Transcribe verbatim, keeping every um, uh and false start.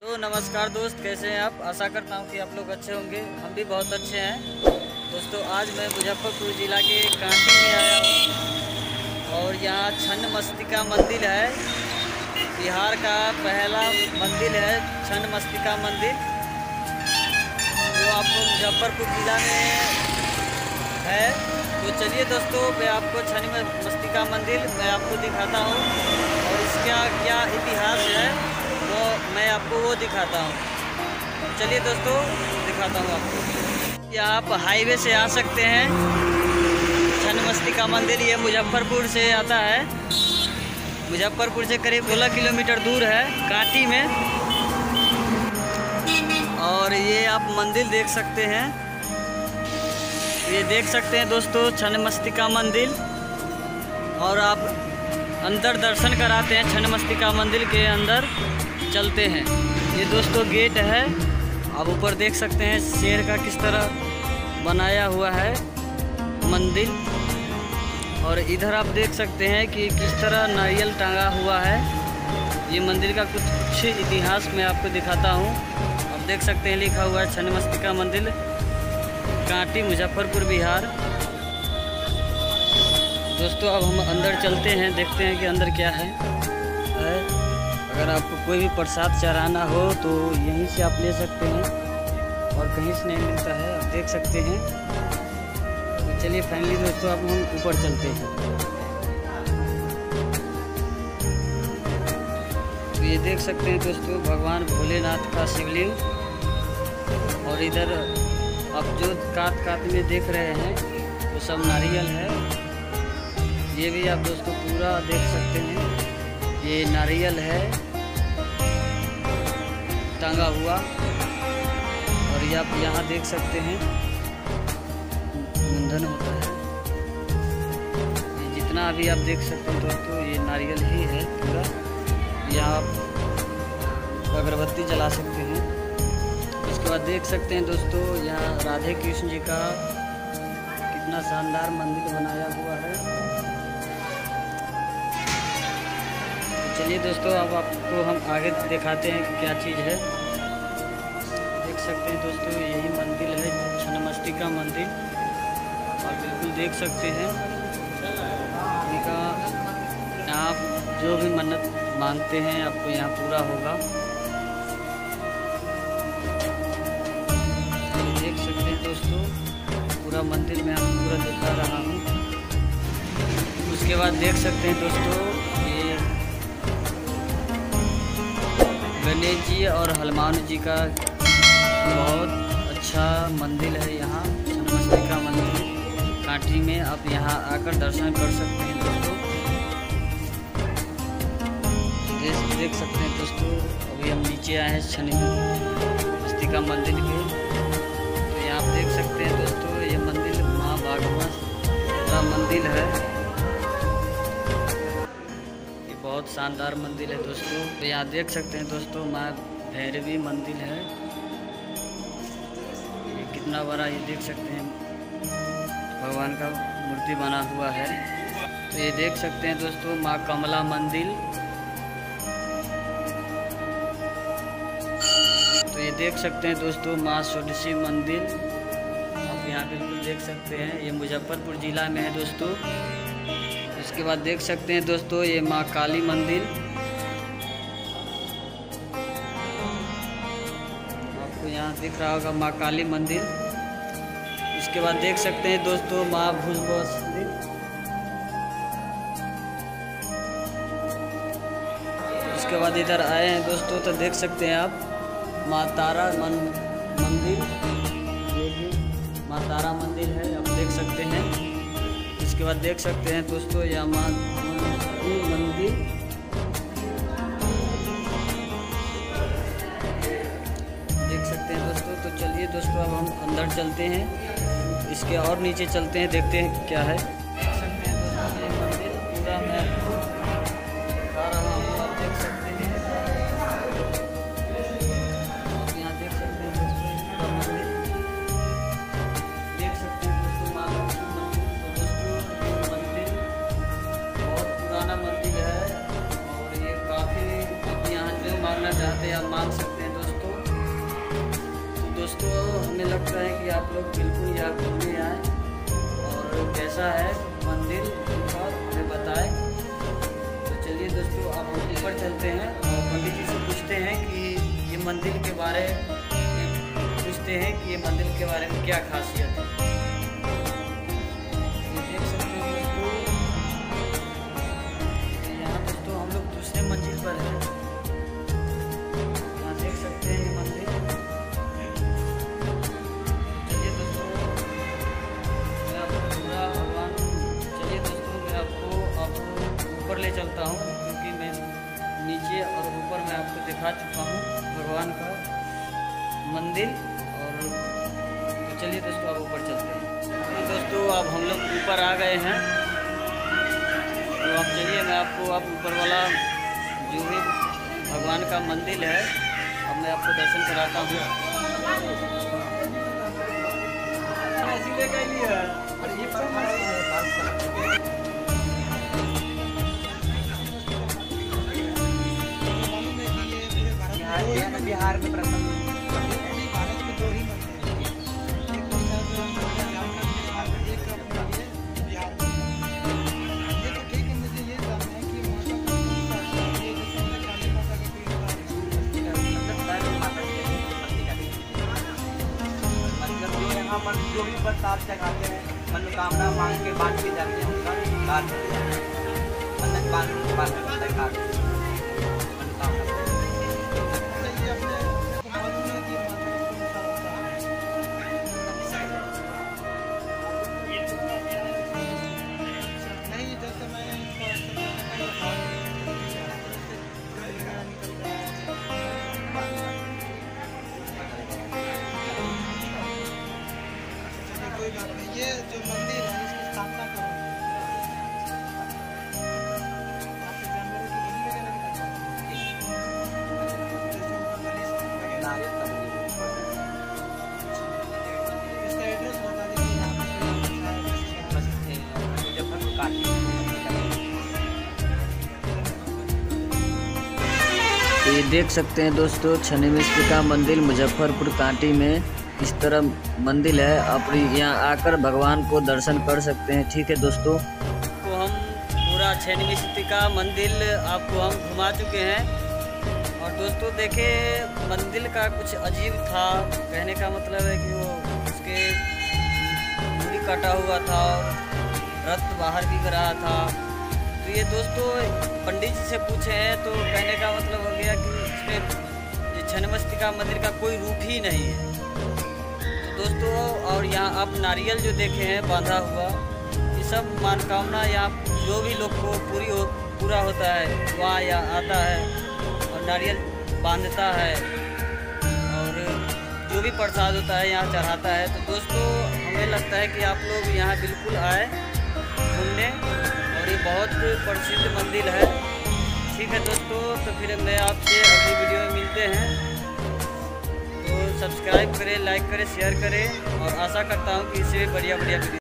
तो नमस्कार दोस्त, कैसे हैं आप। आशा करता हूं कि आप लोग अच्छे होंगे। हम भी बहुत अच्छे हैं दोस्तों। आज मैं मुजफ्फरपुर ज़िला के कांटी में आया हूं और यहाँ छन्नमस्तिका मंदिर है। बिहार का पहला मंदिर है छन्नमस्तिका मंदिर, जो आपको मुजफ्फरपुर ज़िला में है। तो चलिए दोस्तों, मैं आपको छन्नमस्तिका मंदिर मैं आपको दिखाता हूँ और इसका क्या इतिहास है वो मैं आपको वो दिखाता हूँ। चलिए दोस्तों, दिखाता हूँ आपको। यहाँ आप हाईवे से आ सकते हैं। छन्नमस्तिका मंदिर ये मुजफ्फरपुर से आता है। मुजफ्फरपुर से करीब सोलह किलोमीटर दूर है, कांटी में। और ये आप मंदिर देख सकते हैं। ये देख सकते हैं दोस्तों छन्नमस्तिका मंदिर। और आप अंदर दर्शन कराते हैं। छन्नमस्तिका मंदिर के अंदर चलते हैं। ये दोस्तों गेट है। आप ऊपर देख सकते हैं शेर का किस तरह बनाया हुआ है मंदिर। और इधर आप देख सकते हैं कि किस तरह नारियल टांगा हुआ है। ये मंदिर का कुछ कुछ इतिहास मैं आपको दिखाता हूँ। आप देख सकते हैं लिखा हुआ है छन्नमस्तिका मंदिर, कांटी, मुजफ्फरपुर, बिहार। दोस्तों अब हम अंदर चलते हैं, देखते हैं कि अंदर क्या है, है। अगर आपको कोई भी प्रसाद चढ़ाना हो तो यहीं से आप ले सकते हैं और कहीं से नहीं मिलता है, आप देख सकते हैं। तो चलिए फाइनली दोस्तों अब हम ऊपर चलते हैं। तो ये देख सकते हैं दोस्तों भगवान भोलेनाथ का शिवलिंग। और इधर आप जो कात कात में देख रहे हैं वो सब नारियल है। ये भी आप दोस्तों पूरा देख सकते हैं, ये नारियल है टांगा हुआ। और ये आप यहाँ देख सकते हैं मुंडन होता है। ये जितना अभी आप देख सकते हैं दोस्तों ये नारियल ही है पूरा। यहाँ आप अगरबत्ती जला सकते हैं। इसके बाद देख सकते हैं दोस्तों यहाँ राधे कृष्ण जी का कितना शानदार मंदिर बनाया हुआ है। चलिए दोस्तों अब आपको हम आगे दिखाते हैं कि क्या चीज़ है। देख सकते हैं दोस्तों यही मंदिर है छन्नमस्तिका मंदिर। और बिल्कुल देख सकते हैं इनका, आप जो भी मन्नत मांगते हैं आपको यहाँ पूरा होगा। देख सकते हैं दोस्तों पूरा मंदिर मैं आपको पूरा दिखा रहा हूँ। उसके बाद देख सकते हैं दोस्तों ये गणेश जी और हनुमान जी का बहुत अच्छा मंदिर है यहाँ छन्नमस्तिका मंदिर कांटी में। आप यहाँ आकर दर्शन कर सकते हैं दोस्तों। देख देख सकते हैं दोस्तों अभी हम नीचे आए हैं छन्नमस्तिका मंदिर के। तो यहाँ आप देख सकते हैं दोस्तों ये मंदिर माँ भागवत का मंदिर है। बहुत शानदार मंदिर है दोस्तों। तो यहाँ देख सकते हैं दोस्तों माँ भैरवी मंदिर है। ये कितना बड़ा, ये देख सकते हैं भगवान का मूर्ति बना हुआ है। तो ये देख सकते हैं दोस्तों माँ कमला मंदिर। तो ये देख सकते हैं दोस्तों माँ षोडशी मंदिर। आप यहाँ बिल्कुल देख सकते हैं ये मुजफ्फरपुर ज़िला में है दोस्तों। इसके बाद देख सकते हैं दोस्तों ये माँ काली मंदिर। आपको यहाँ दिख रहा होगा माँ काली मंदिर। इसके बाद देख सकते हैं दोस्तों माँ भुजबसरी। इसके बाद इधर आए हैं दोस्तों तो देख सकते हैं आप माँ तारा मन, मंदिर। ये भी माँ तारा मंदिर है, आप देख सकते हैं। इसके बाद देख सकते हैं दोस्तों यह माँ मंदिर। देख सकते हैं दोस्तों। तो चलिए दोस्तों अब हम अंदर चलते हैं, इसके और नीचे चलते हैं, देखते हैं क्या है। देख सकते हैं दोस्तों ये मंदिर पूरा मैं दिखा रहा हूँ, आप देख सकते हैं। यहाँ देख सकते हैं दोस्तों इसका मंदिर, देख सकते हैं दोस्तों माँ मंदिर है। और ये काफ़ी आप यहाँ जो मांगना चाहते हैं आप मांग सकते हैं। दोस्तों हमें लगता है कि आप लोग बिल्कुल यहाँ घूमने आए और कैसा है मंदिर का हमें बताएं। तो चलिए दोस्तों आप हम ऊपर चलते हैं और पंडित जी से पूछते हैं कि ये मंदिर के बारे पूछते हैं कि ये मंदिर के बारे में क्या खासियत है। ये देख सकते हैं दोस्तों, यहाँ दोस्तों हम लोग दूसरे मंजिल पर हैं। यहाँ देख सकते हैं ये मंदिर। चलिए दोस्तों मैं आपको पूरा भगवान चलिए दोस्तों मैं आपको अब ऊपर ले चलता हूँ, क्योंकि मैं नीचे और ऊपर मैं आपको दिखा चुका हूँ भगवान का मंदिर। और तो चलिए दोस्तों अब ऊपर चलते हैं। तो दोस्तों अब हम लोग ऊपर आ गए हैं, तो अब चलिए मैं आपको अब ऊपर वाला जो भी भगवान का मंदिर है अब मैं आपको दर्शन कराता हूँ। बिहार में प्रथम मन जो भी बस आप चढ़ाते हैं मनोकामना मांग के बांट के जाते हैं, उनका बात मन्नत बांध बात करते हैं। ये जो मंदिर है इसकी स्थापना करो इसका एड्रेस बता दीजिए। तो ये देख सकते हैं दोस्तों छन्नी मिस्त्री मंदिर मुजफ्फरपुर कांटी में इस तरह मंदिर है। आप यहाँ आकर भगवान को दर्शन कर सकते हैं। ठीक है दोस्तों, तो हम पूरा छन्नी मिस्त्री का मंदिर आपको हम घुमा चुके हैं। और दोस्तों देखे मंदिर का कुछ अजीब था, कहने का मतलब है कि वो उसके पूरी कटा हुआ था और रक्त बाहर भी रहा था। तो ये दोस्तों पंडित जी से पूछे हैं तो कहने का मतलब हो गया कि इसमें ये छन्नी मिस्त्री का मंदिर का कोई रूप ही नहीं है। दोस्तों और यहाँ आप नारियल जो देखे हैं बांधा हुआ, ये सब मनोकामना यहाँ जो भी लोग को पूरी हो पूरा होता है वहाँ यहाँ आता है और नारियल बांधता है और जो भी प्रसाद होता है यहाँ चढ़ाता है। तो दोस्तों हमें लगता है कि आप लोग यहाँ बिल्कुल आए घूमने, और ये बहुत प्रसिद्ध मंदिर है। ठीक है दोस्तों, तो फिर मैं आपसे अगली वीडियो में मिलते हैं। तो सब्सक्राइब करें, लाइक करें, शेयर करें और आशा करता हूँ कि इससे बढ़िया बढ़िया वीडियो